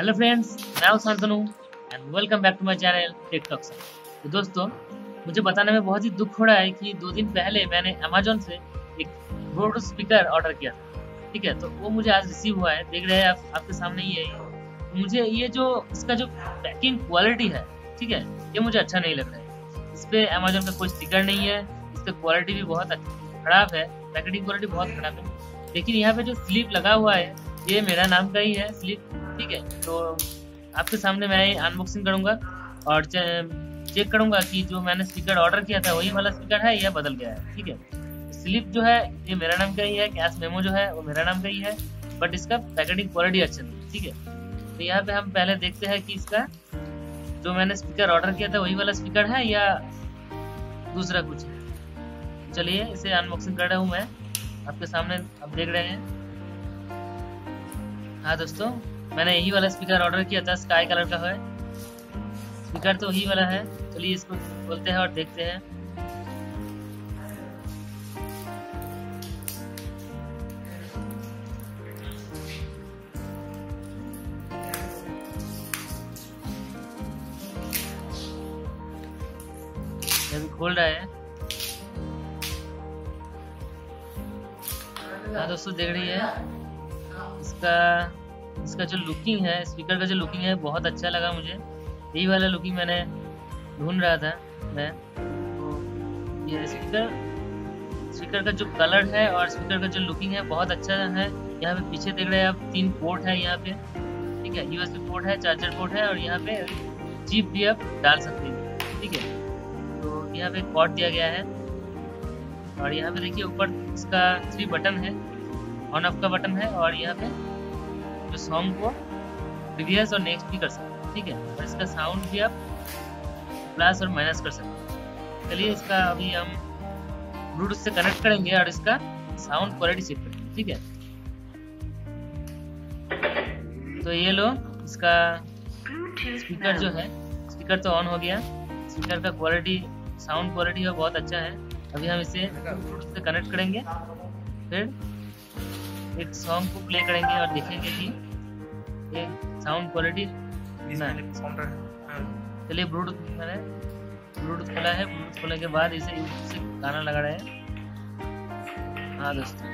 Hello friends, मैं हूं Shantanu and welcome back to my channel TikTok से। तो दोस्तों, मुझे बताने में बहुत ही दुख हो रहा है कि 2 दिन पहले मैंने अमेजोन से एक ब्लूटूथ स्पीकर ऑर्डर किया था। ठीक है, तो वो मुझे आज रिसीव हुआ है। देख रहे हैं आप, आपके सामने ही है। तो मुझे ये जो इसका जो पैकिंग क्वालिटी है, ठीक है, ये मुझे अच्छा नहीं लग रहा है। इस पे अमेजोन का कोई स्टिकर नहीं है। इसका क्वालिटी भी बहुत खराब है, पैकेजिंग क्वालिटी बहुत खराब है। लेकिन यहाँ पे जो स्लिप लगा हुआ है, ये मेरा नाम का ही है स्लिप। ठीक है, तो आपके सामने मैं अनबॉक्सिंग करूंगा और चेक करूंगा कि जो मैंने स्पीकर ऑर्डर किया था वही वाला स्पीकर है या बदल गया है। ठीक है, स्लिप जो है ये मेरा नाम का ही है, कैश मेमो जो है वो मेरा नाम का ही है, बट इसका पैकेजिंग क्वालिटी अच्छा नहीं। ठीक है, तो यहाँ पे हम पहले देखते हैं कि इसका जो मैंने स्पीकर ऑर्डर किया था वही वाला स्पीकर है या दूसरा कुछ है। चलिए इसे अनबॉक्सिंग कर रहा हूँ मैं आपके सामने, आप देख रहे हैं। हाँ दोस्तों, मैंने यही वाला स्पीकर ऑर्डर किया था, स्काई कलर का है स्पीकर, तो यही वाला है। चलिए इसको खोलते हैं और देखते हैं। अभी खोल रहा है। हाँ दोस्तों, देख रही है इसका जो लुकिंग है, स्पीकर का जो लुकिंग है बहुत अच्छा लगा मुझे। यही वाला लुकिंग मैंने ढूंढ रहा था मैं। तो ये स्पीकर का जो कलर है और स्पीकर का जो लुकिंग है बहुत अच्छा है। यहाँ पे पीछे देख रहे हैं आप, 3 पोर्ट है यहाँ पे। ठीक है, यूएसबी पोर्ट है, चार्जर पोर्ट है और यहाँ पे चिप भी आप डाल सकते हैं। ठीक है, तो यहाँ पे कॉर्ड दिया गया है और यहाँ पे देखिए ऊपर इसका 3 बटन है, ऑन ऑफ का बटन है और यहाँ पे जो सॉन्ग को प्रीवियस और नेक्स्ट भी कर सकते हैं। ठीक है, और इसका साउंड भी आप प्लस और माइनस कर सकते हैं। चलिए इसका अभी हम ब्लूटूथ से कनेक्ट करेंगे और इसका साउंड क्वालिटी चेक करेंगे। ठीक है, तो ये लो, इसका स्पीकर जो है, स्पीकर तो ऑन हो गया। स्पीकर का क्वालिटी, साउंड क्वालिटी है बहुत अच्छा है। अभी हम इसे ब्लूटूथ से कनेक्ट करेंगे, फिर एक सॉन्ग को प्ले करेंगे और देखेंगे कि ये साउंड क्वालिटी कितना है। चलिए मैंने ब्लूटूथ खोला है। ब्लूटूथ खोलने के बाद इसे यूट्यूब से गाना लगा रहे हैं। हाँ दोस्तों,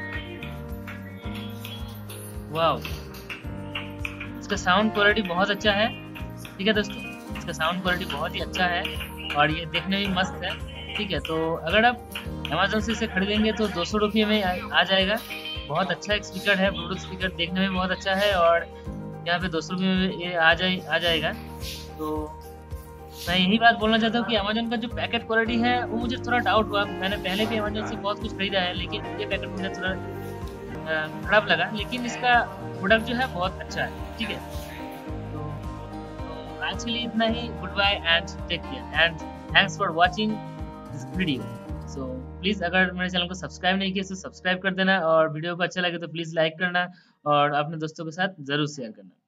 वाह, इसका साउंड क्वालिटी बहुत अच्छा है। ठीक है दोस्तों, इसका साउंड क्वालिटी बहुत ही अच्छा है और ये देखने में मस्त है। ठीक है, तो अगर आप अमेजोन से इसे खरीदेंगे तो 200 रुपये में आ जाएगा। बहुत अच्छा एक स्पीकर है, ब्लूटूथ स्पीकर देखने में बहुत अच्छा है और यहाँ पे 200 रुपये में ये आ जाएगा। तो मैं यही बात बोलना चाहता हूँ कि अमेजोन का जो पैकेट क्वालिटी है वो मुझे थोड़ा डाउट हुआ। मैंने पहले भी अमेजोन से बहुत कुछ खरीदा है, लेकिन ये पैकेट मुझे थोड़ा खराब लगा। लेकिन इसका प्रोडक्ट जो है बहुत अच्छा है। ठीक है, तो आज के लिए इतना ही। Good bye and take care and thanks for watching this video. So please, अगर मेरे चैनल को सब्सक्राइब नहीं किया तो सब्सक्राइब कर देना और वीडियो को अच्छा लगे तो प्लीज़ लाइक करना और अपने दोस्तों के साथ ज़रूर शेयर करना।